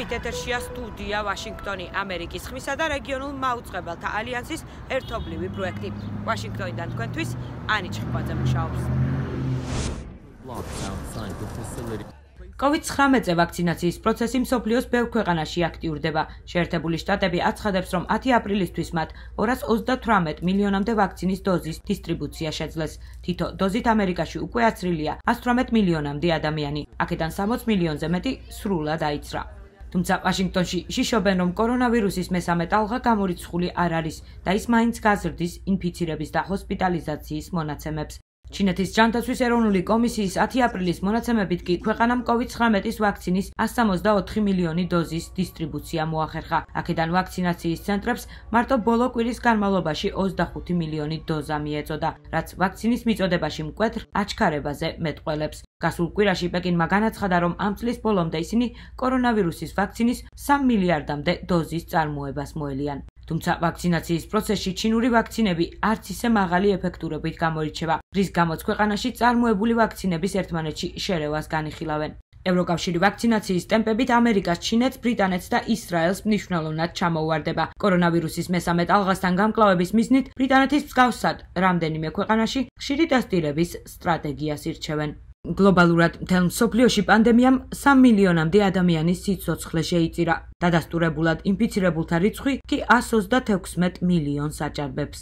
მოგესალმებით, ეთერშია სტუდია ვაშინგტონი, ამერიკის ხმისა და რეგიონულ მაუწყებელთა ალიანსის ერთობლივი პროექტი. ვაშინგტონიდან თქვენთვის ანი ჩხიკვაძე მუშაობს. COVID-19 ვაქცინაციის პროცესი მსოფლიოს ბევრ ქვეყანაში აქტიურდება. შეერთებული შტატები აცხადებს, რომ 10 აპრილისთვის მათ 238 მილიონამდე ვაქცინის დოზის დისტრიბუცია შეძლეს. თითო დოზით ამერიკაში უკვე აცრილია 118 მილიონამდე ადამიანი. აქედან 60 მილიონზე მეტი სრულად აიცრა. თუმცა ვაშინგტონში შიშობენ, რომ კორონავირუსის მესამე ტალღა გამორიცხული არ არის და ის მაინც გაზრდის ინფიცირების და ჰოსპიტალიზაციის მონაცემებს. ჩინეთის ჯანდაცვის ეროვნული კომისიის 10 აპრილის მონაცემებით კი ქვეყანამ COVID-19 ვაქცინის 164 მილიონი დოზის დისტრიბუცია მოახერხა. აქედან ვაქცინაციის ცენტრებს მარტო ბოლო კვირის განმავლობაში 25 მილიონი დოზა მიეწოდა, რაც ვაქცინის მიწოდებაში მკვეთრ აჩქარებაზე მეტყველებს. გასულ კვირაში პეკინმა განაცხადა, რომ ამ წლის ბოლომდე ისინი კორონავირუსის ვაქცინის 3 მილიარდამდე დოზის წარმოებას მოელიან. თუმცა ვაქცინაციის პროცესში ჩინური ვაქცინები არც ისე მაღალი ეფექტურობით გამორიჩება, რის გამოც ქვეყანაში წარმოებული ვაქცინების ერთმანეთში შერევას განიხილავენ. ევროკავშირი ვაქცინაციის ტემპებით ამერიკას, ჩინეთს, ბრიტანეთს და ისრაელს მნიშვნელოვნად ჩამოუვარდება. კორონავირუსის მესამე ტალღასთან გამკლავების მიზნით ბრიტანეთის მსგავსად რამდენიმე ქვეყანაში ხშირი ტესტირების სტრატეგიას ირჩევენ. გლობალურად მთელ მსოფლიოში პანდემიამ 3 მილიონამდე ადამიანის სიცოცხლე შეიწირა. დადასტურებულად ინფიცირებულთა რიცხვი კი 136 მილიონს აჭარბებს.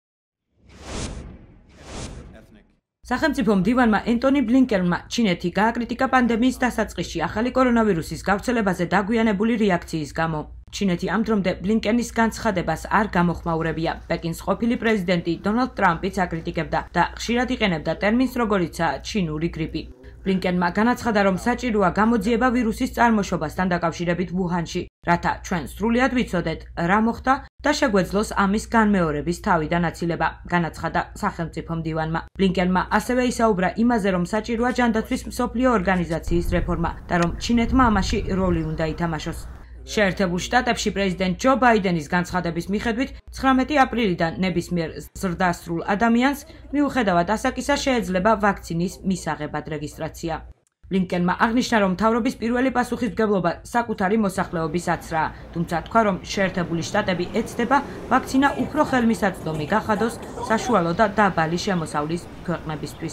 სახელმწიფო მდივანმა ენტონი ბლინკენმა ჩინეთი გააკრიტიკა პანდემიის დასაწყისში ახალი კორონავირუსის გავრცელებაზე დაგვიანებული რეაქციის გამო. ჩინეთი ამ დრომდე ბლინკენის განცხადებას არ გამოხმაურებია. პეკინს ყოფილი პრეზიდენტი დონალდ ტრამპიც აკრიტიკებდა და ხშირად იყენებდა ტერმინს, როგორიცაა ჩინური გრიპი. ბლინკენმა განაცხადა, რომ საჭიროა გამოძიება ვირუსის წარმოშობასთან დაკავშირებით ვუჰანში, რათა ჩვენ სრულად ვიცოდეთ, რა მოხდა და შეგვეძლოს ამის განმეორების თავიდან აცილება, განაცხადა სახელმწიფო მდივანმა. ბლინკენმა ასევე ისაუბრა იმაზე, რომ საჭიროა ჯანდაცვის მსოფლიო ორგანიზაციის რეფორმა და რომ ჩინეთმა ამაში როლი უნდა ითამაშოს. შეერთებულ შტატებში პრეზიდენტ ჯო ბაიდენის განცხადების მიხედვით 19 აპრილიდან ნებისმიერ ზრდასრულ ადამიანს მიუხედავად ასაკისა შეეძლება ვაქცინის მისაღებად რეგისტრაცია. ბლინკენმა აღნიშნა, რომ მთავრობის პირველი პასუხისმგებლობა საკუთარი მოსახლეობის აცრაა, თუმცა თქვა, რომ შეერთებული შტატები ეცდება ვაქცინა უფრო ხელმისაწვდომი გახადოს საშუალო და დაბალი შემოსავლის ქვეყნებისთვის.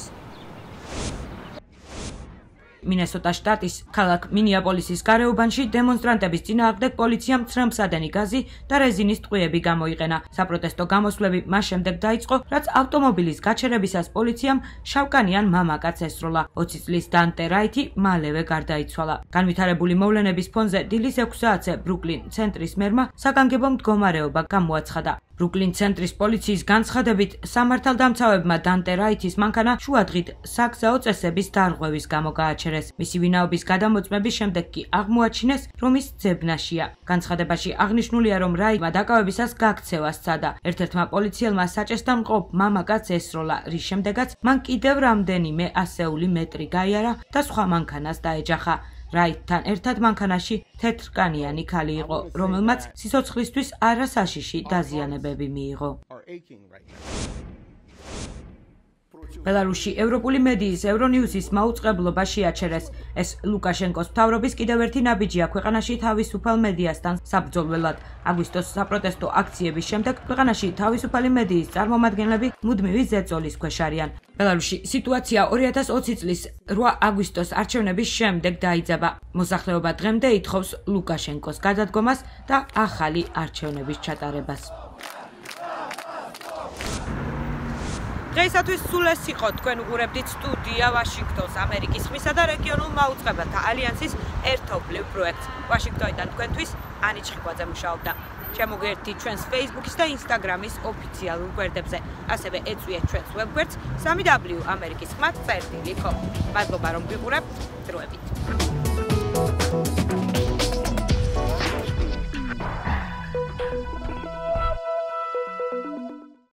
მინესოტას შტატის ქალაქ მინიაპოლისის გარეუბანში დემონსტრანტების წინააღმდეგ პოლიციამ ცრემლსადენი გაზი და რეზინის ტყვიები გამოიყენა. საპროტესტო გამოსვლები მას შემდეგ დაიწყო, რაც ავტომობილის გაჩერებისას პოლიციამ შავკანიან მამაკაცს ესროლა. 20 წლის დანტე რაითი მალევე გარდაიცვალა. განვითარებული მოვლენების ფონზე დილის 6 საათზე ბრუკლინ ცენტრის მერმა საგანგებო მდგომარეობა გამოაცხადა. ბრუკლინ ცენტრის პოლიციის განცხადებით, სამართალდამცავებმა დანტე რაითის მანქანა შუადღით საგზაო წესების დარღვევის გამო გააჩერეს. მისი ვინაობის გადამოწმების შემდეგ კი აღმოაჩინეს, რომ ის ძებნაშია. განცხადებაში აღნიშნულია, რომ რაითმა დაკავებისას გაქცევა სცადა. ერთ-ერთმა პოლიციელმა საჭესთან მყოფ მამაკაცს ესროლა, რის შემდეგაც მან კიდევ რამდენიმე ასეული მეტრი გაიარა და სხვა მანქანას დაეჯახა. რაითთან ერთად მანქანაში თეთრკანიანი ქალი იყო, რომელმაც სიცოცხლისთვის არასაშიში დაზიანებები მიიღო. ბელარუსში ევროპული მედიის ევრონიუსის მაუწყებლობა შეაჩერეს. ეს ლუკაშენკოს მთავრობის კიდევ ერთი ნაბიჯია ქვეყანაში თავისუფალ მედიასთან საბრძოლველად. აგვისტოს საპროტესტო აქციების შემდეგ ქვეყანაში თავისუფალი მედიის წარმომადგენლები მუდმივი ზეწოლის ქვეშ არიან. ბელარუსში სიტუაცია 2020 წლის 8 აგვისტოს არჩევნების შემდეგ დაიძაბა. მოსახლეობა დღემდე ითხოვს ლუკაშენკოს გადადგომას და ახალი არჩევნების ჩატარებას. დღეისათვის სულ ეს იყო. თქვენ უყურებდით სტუდია ვაშინგტონს, ამერიკის ხმისა და რეგიონულ მაუწყებელთა ალიანსის ერთობლივ პროექტს. ვაშინგტონიდან თქვენთვის ანი ჩხიკვაძე მუშაობდა. შემოგერთით ჩვენს Facebook-ის და Instagram-ის ოფიციალურ გვერდებზე. ასევე ეწვიეთ ჩვენს ვებგვერდს www.amerikisxmat.com. მადლობა რომ გვიყურებთ. დროებით.